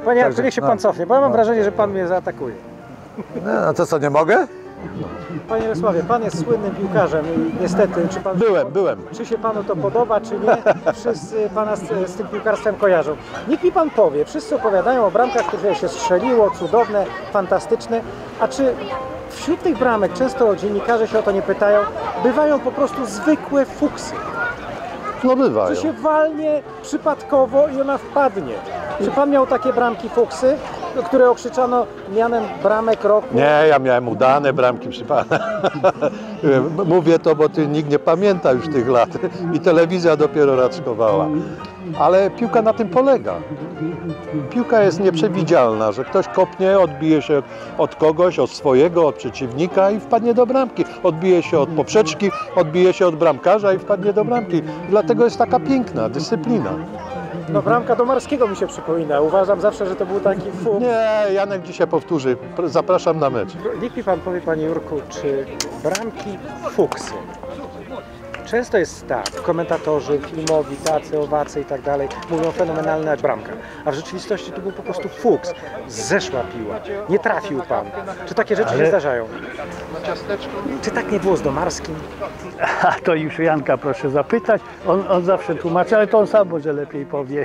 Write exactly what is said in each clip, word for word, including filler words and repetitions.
Panie Janku, niech się no, pan cofnie, bo ja mam no. wrażenie, że pan mnie zaatakuje. No to co, nie mogę? Panie Jarosławie, pan jest słynnym piłkarzem i niestety, czy pan... Byłem, byłem. Czy się panu to podoba, czy nie, wszyscy pana z, z tym piłkarstwem kojarzą. Niech mi pan powie, wszyscy opowiadają o bramkach, które się strzeliło, cudowne, fantastyczne, a czy wśród tych bramek, często dziennikarze się o to nie pytają, bywają po prostu zwykłe fuksy, No bywają. że się walnie przypadkowo i ona wpadnie. Czy pan miał takie bramki fuksy, które okrzyczano mianem bramek roku? Nie, ja miałem udane bramki przy pana. Mówię to, bo ty nikt nie pamięta już tych lat i telewizja dopiero raczkowała. Ale piłka na tym polega. Piłka jest nieprzewidzialna, że ktoś kopnie, odbije się od kogoś, od swojego, od przeciwnika i wpadnie do bramki. Odbije się od poprzeczki, odbije się od bramkarza i wpadnie do bramki. Dlatego jest taka piękna dyscyplina. No bramka Domarskiego mi się przypomina. Uważam zawsze, że to był taki fuks. Nie, Janek dzisiaj powtórzy. Zapraszam na mecz. Niech mi pan powie, panie Jurku, czy bramki fuksy? Często jest tak, komentatorzy filmowi, tacy, owacy i tak dalej mówią fenomenalna bramka, a w rzeczywistości to był po prostu fuks. Zeszła piła, nie trafił pan. Czy takie rzeczy Ale... się zdarzają? Czy tak nie było z Domarskim? A to już Janka proszę zapytać, on, on zawsze tłumaczy, ale to on sam może lepiej powie.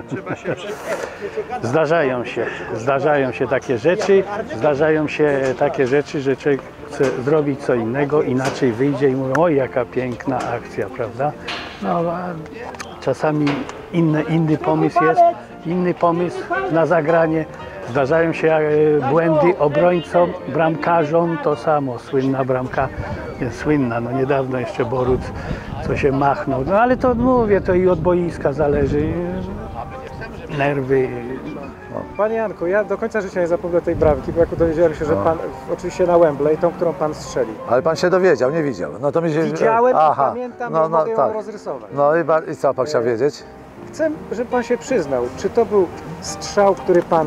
Zdarzają się, zdarzają się takie rzeczy, zdarzają się takie rzeczy, że człowiek chce zrobić co innego, inaczej wyjdzie i mówią, oj jaka piękna akcja, prawda? No a czasami inny, inny pomysł jest, inny pomysł na zagranie. Zdarzają się e, błędy obrońcom, bramkarzom, to samo, słynna bramka, nie, słynna, no niedawno jeszcze Boruc, co się machnął, no ale to mówię, to i od boiska zależy, nerwy. Panie Janku, ja do końca życia nie zapomnę tej bramki, bo jak dowiedziałem się, że pan, oczywiście na Wembley, tą, którą pan strzelił. Ale pan się dowiedział, nie widział. No to mi się... Widziałem Aha. i pamiętam, no, no, no, mogę ją tak. rozrysować. No i, ba... i co pan chciał wiedzieć? Chcę, żeby pan się przyznał, czy to był strzał, który pan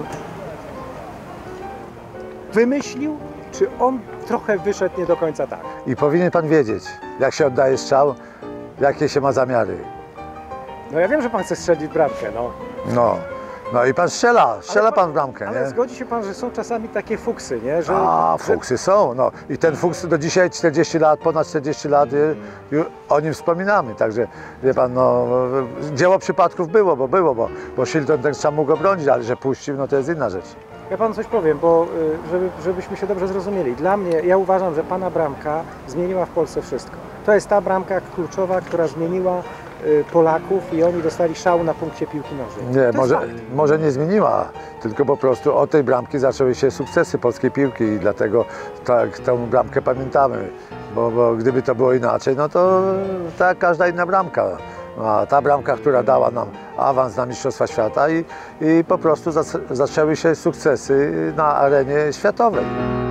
wymyślił, czy on trochę wyszedł nie do końca tak? I powinien pan wiedzieć, jak się oddaje strzał, jakie się ma zamiary. No ja wiem, że pan chce strzelić bramkę, no. No, no i pan strzela, strzela Ale pan w bramkę, Ale nie? zgodzi się pan, że są czasami takie fuksy, nie? Że, A, że... fuksy są, no. I ten fuks do dzisiaj czterdzieści lat, ponad czterdzieści lat, y, y, o nim wspominamy. Także, wie pan, no, dzieło przypadków było, bo było, bo, bo Shilton ten sam mógł go bronić, ale że puścił, no to jest inna rzecz. Ja panu coś powiem, bo y, żeby, żebyśmy się dobrze zrozumieli. Dla mnie, ja uważam, że pana bramka zmieniła w Polsce wszystko. To jest ta bramka kluczowa, która zmieniła y, Polaków i oni dostali szału na punkcie piłki nożnej. Nie, To może, jest fakt. może nie zmieniła, tylko po prostu od tej bramki zaczęły się sukcesy polskiej piłki i dlatego tak tę bramkę pamiętamy. Bo, bo gdyby to było inaczej, no to tak każda inna bramka. A ta bramka, która dała nam awans na Mistrzostwa Świata i, i po prostu zaczęły się sukcesy na arenie światowej.